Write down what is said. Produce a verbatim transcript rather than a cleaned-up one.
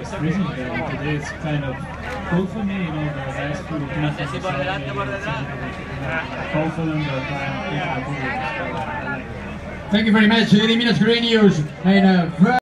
was freezing there, but today it's kind of cool for me, you know, the nice food, the confident, the time, Thank you very much, Eliminas Green News. And, uh,